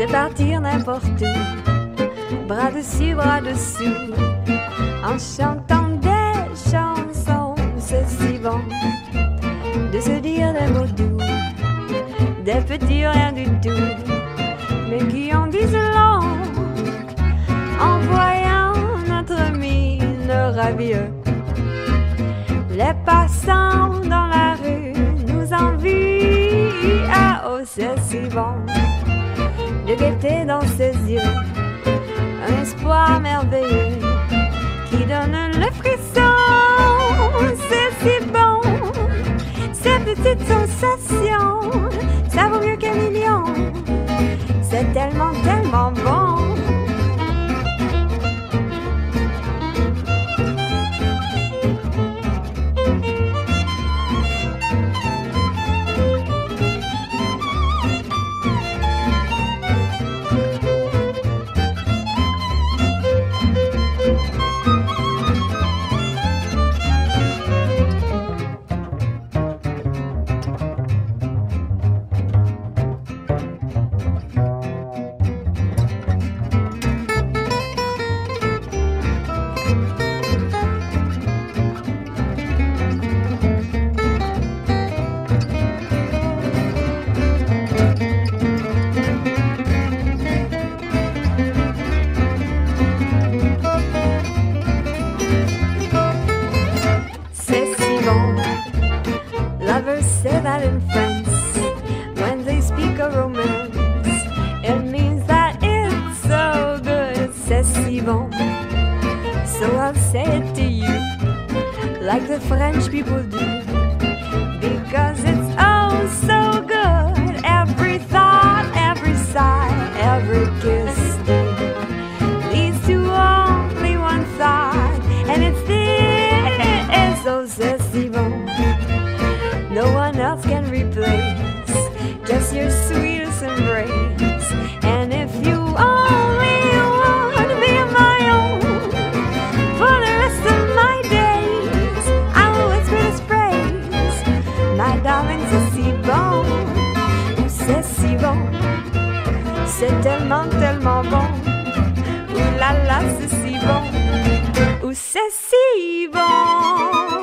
partir n'importe où, bras dessus, bras dessous, en chantant des chansons. C'est si bon de se dire des mots doux, des petits rien du tout, mais qui en disent long en voyant notre mine ravieuse. Les passants dans la rue nous envient. Ah oh, c'est si bon de guetter dans ses yeux un espoir merveilleux qui donne le frisson. C'est si bon, ces petites sensations, ça vaut mieux qu'un million. C'est tellement, tellement bon. Lovers say that in France, when they speak of romance, it means that it's so good, c'est si bon. So I'll say it to you, like the French people do, because it's oh so good. Every thought, every sigh, every kiss leads to only one thought, and it's this, oh c'est si bon. No one else can replace just your sweetest embrace. And if you only want to be my own for the rest of my days, I will whisper this praise. My darling, c'est si bon, oh, c'est si bon, c'est tellement, tellement bon. Ouh là là, c'est si bon, oh, c'est si bon.